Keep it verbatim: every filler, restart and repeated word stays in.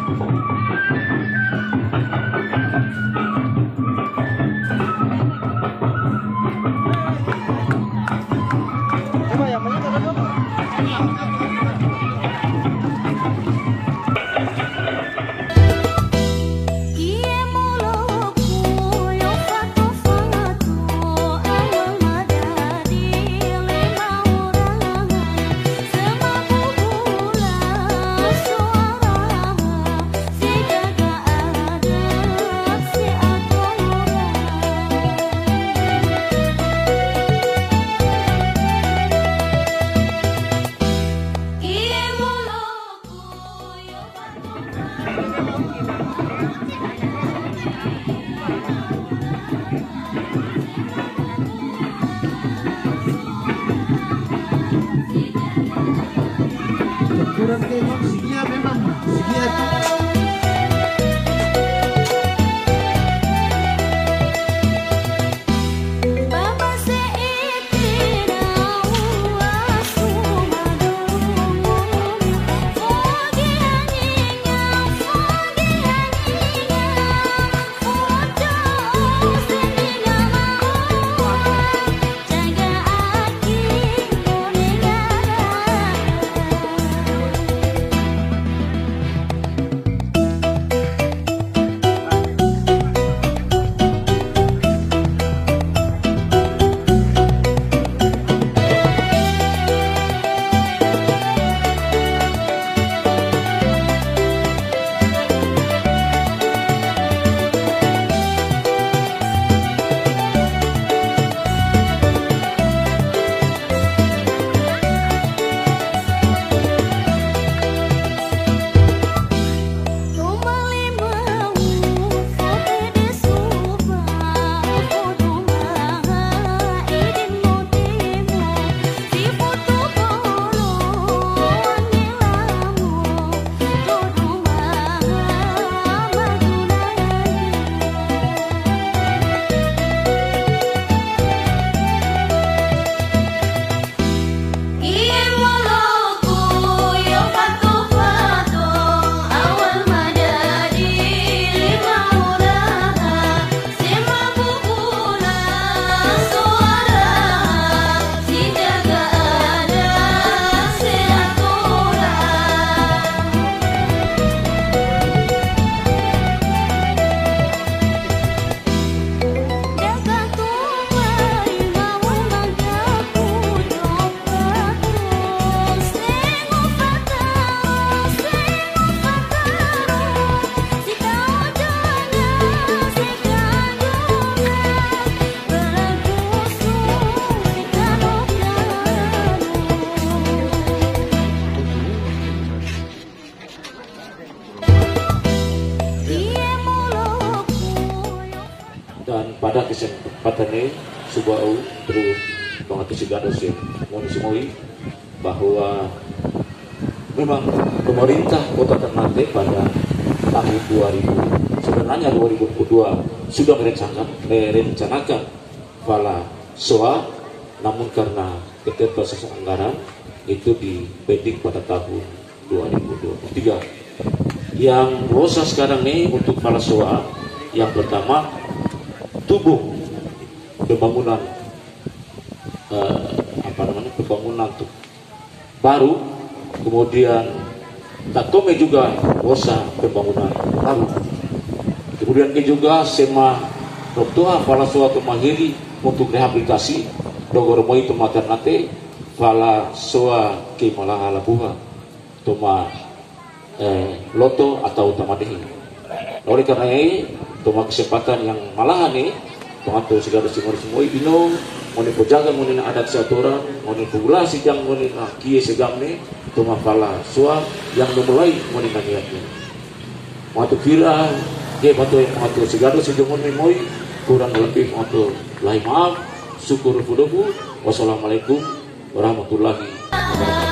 Kurang tengok sigia memang sigia itu. Dan pada kesempatan ini sebuah terus mengatasi gados yang mengismui bahwa memang pemerintah Kota Ternate pada tahun dua ribu sebenarnya dua ribu dua puluh dua sudah merencanakan merencanakan vala soa, namun karena keterbatasan anggaran itu dipending pada tahun dua ribu dua puluh tiga. Yang rosa sekarang nih untuk vala soa yang pertama tubuh pembangunan uh, apa namanya pembangunan tuh baru, kemudian takome juga rosa pembangunan baru, kemudian juga sema doktoa vala soa kemahiri untuk rehabilitasi dogoromoi toma Ternate vala soa ke malahala buha toma eh, loto atau tamadehi. Oleh karena ini toma kesempatan yang malahan nih pengatur segala semua semua ibino moni pojaga moni adat seatoran moni populasi yang moni kie segam nih toma vala soa yang memulai moni naniatnya mengatur kira dia batu yang mengatur segala sejumlah moi kurang lebih mengatur lain maaf syukur pudoku. Wassalamualaikum warahmatullahi wabarakatuh.